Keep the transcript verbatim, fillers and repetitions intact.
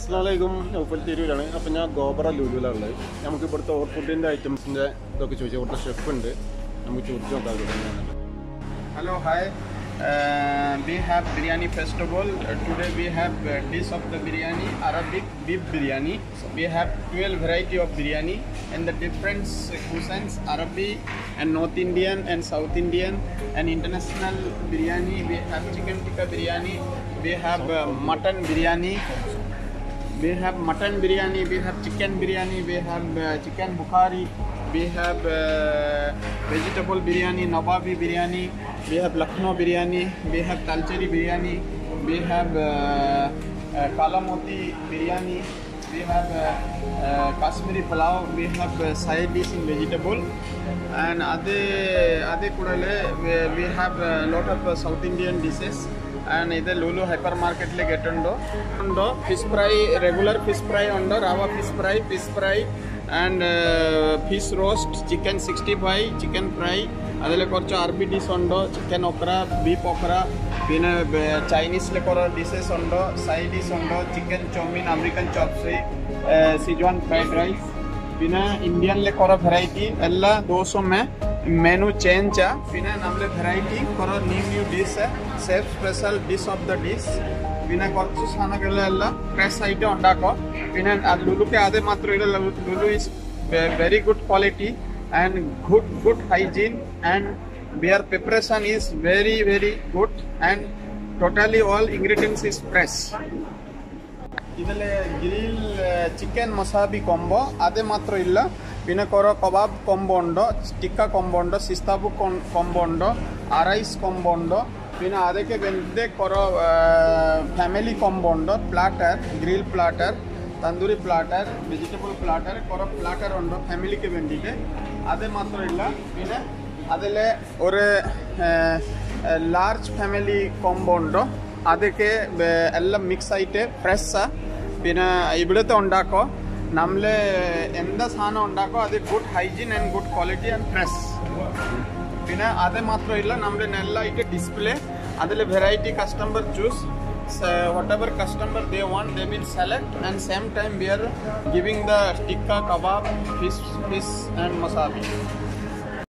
അസ്സലാമലൈക്കും നൗഫൽ തിരൂരാണ്. അപ്പോൾ ഞാൻ ഗോബ്ര ലുലുവിലുള്ളത്. നമുക്ക് ഇവിടുത്തെ ഓർ ഫുഡിൻ്റെ ഐറ്റംസിൻ്റെ ഇതൊക്കെ ചോദിച്ചാൽ ഇവിടുത്തെ ഷെഫ് ഉണ്ട്, നമുക്ക് ചോദിച്ചു നോക്കാം. Hello, hi. Uh, we have biryani festival. Uh, today we have uh, dish of the biryani, Arabic beef biryani. We have twelve variety of biryani and the different cuisines, Arabic and North Indian and South Indian and international biryani. We have chicken tikka biryani. We have uh, mutton biryani. We have mutton biryani. We have chicken biryani. We have uh, chicken bukhari. We have uh, vegetable biryani, Nawabi biryani. We have Lucknow biryani. We have Talcheri biryani. We have uh, uh, Kalamoti biryani. We have uh, uh, Kashmiri pulao. We have uh, side dish in vegetable. And ade ade kudale we, we have a lot of uh, South Indian dishes. And इधर Lulu hyper market ले गेट उंडो उंडो fish fry regular fish fry उंडो rava fish fry fish fry and uh, fish roast, chicken sixty-five, chicken fry, adile korcho R B dish undo, chicken okra, beef okra, pina Chinese le koro dishes undo, side dish undo, chicken chow mein, American chopstick, uh, Sichuan fried rice, pina Indian le koro variety, ella doso mein menu change a, pina namle variety koro new new dish hai, chef special dish of the dish. Pina korchu sana gele alla fresh item ondako pina lulu ke ade matro ila lulu is very good quality and good good hygiene and their preparation is very very good and totally all ingredients is fresh. Idale grill chicken masabi combo ade matro illa pina koro kebab combo undo, tikka combo undo, sistabu combo undo, arais combo undo. പിന്നെ അതൊക്കെ വെന്ത് കുറോ family combo ഉണ്ടോ platter grill platter tandoori platter vegetable platter കുറോ platter ഉണ്ടോ ഫാമിലിക്ക് വേണ്ടിയിട്ട് അത് മാത്രമല്ല പിന്നെ അതിൽ ഒരു ലാർജ് ഫാമിലി കോംബോ ഉണ്ടോ അതൊക്കെ എല്ലാം മിക്സ് ആയിട്ട് ഫ്രഷാ പിന്നെ ഇവിടുത്തെ ഉണ്ടാക്കോ നമ്മൾ എന്താ സാധനം ഉണ്ടാക്കോ അത് good hygiene and good quality and fresh പിന്നെ അത് മാത്രമല്ല നമ്മുടെ നെല്ലായിട്ട് ഡിസ്പ്ലേ അതിൽ variety customer choose whatever customer they want they will select and same time we are giving the tikka kebab fish fish and masabi.